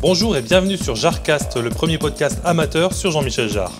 Bonjour et bienvenue sur Jarcast, le premier podcast amateur sur Jean-Michel Jarre.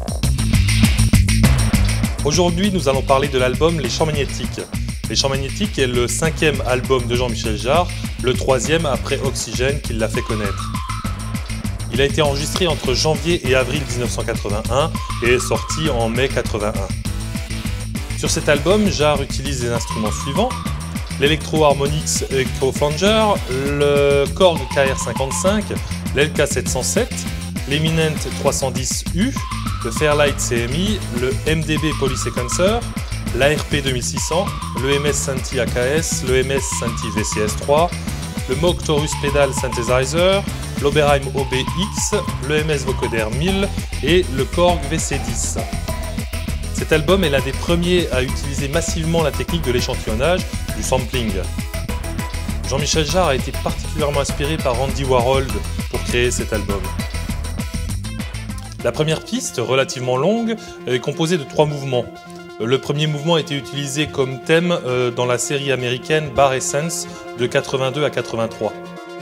Aujourd'hui, nous allons parler de l'album Les Champs Magnétiques. Les Champs Magnétiques est le 5e album de Jean-Michel Jarre, le 3e après Oxygène qui l'a fait connaître. Il a été enregistré entre janvier et avril 1981 et est sorti en mai 81. Sur cet album, Jarre utilise les instruments suivants: l'Electro Harmonix Echo Flanger, le Korg KR55, l'LK 707, l'Eminent 310U, le Fairlight CMI, le MDB Polysequencer, l'ARP 2600, le MS Synthi AKS, le MS Synthi VCS3, le Moog Taurus Pedal Synthesizer, l'Oberheim OBX, le MS Vocoder 1000 et le Korg VC10. Cet album est l'un des premiers à utiliser massivement la technique de l'échantillonnage, du sampling. Jean-Michel Jarre a été particulièrement inspiré par Andy Warhol pour créer cet album. La première piste, relativement longue, est composée de 3 mouvements. Le premier mouvement a été utilisé comme thème dans la série américaine Bar Essence de 82 à 83.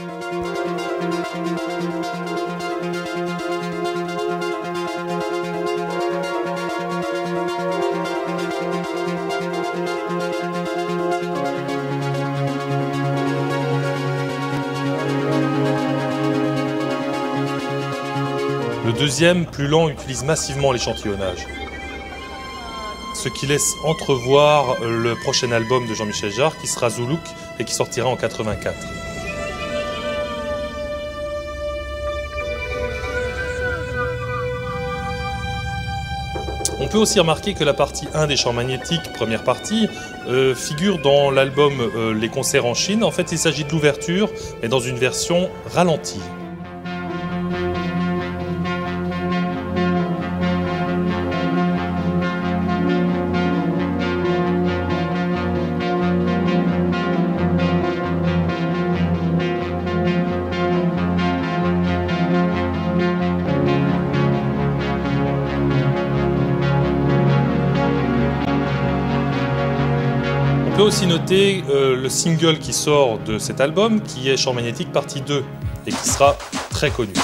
Le deuxième, plus lent, utilise massivement l'échantillonnage, ce qui laisse entrevoir le prochain album de Jean-Michel Jarre qui sera Zoulouk et qui sortira en 84. On peut aussi remarquer que la partie 1 des Champs Magnétiques, première partie, figure dans l'album Les Concerts en Chine. En fait, il s'agit de l'ouverture, mais dans une version ralentie. On peut aussi noter le single qui sort de cet album, qui est Champs Magnétiques partie 2, et qui sera très connu.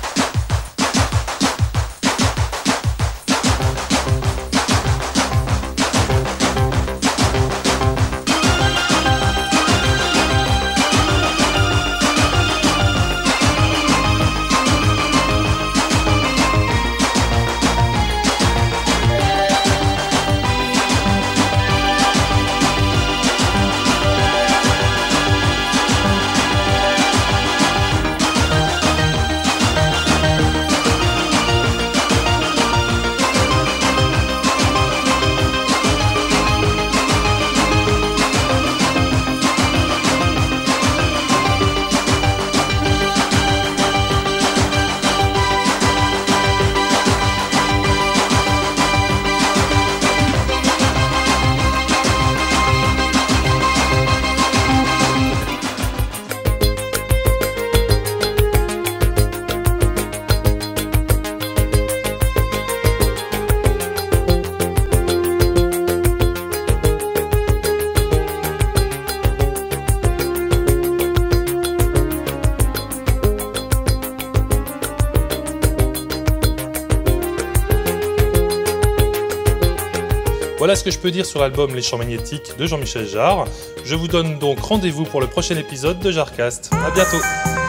Voilà ce que je peux dire sur l'album Les Champs Magnétiques de Jean-Michel Jarre. Je vous donne donc rendez-vous pour le prochain épisode de Jarcast. À bientôt.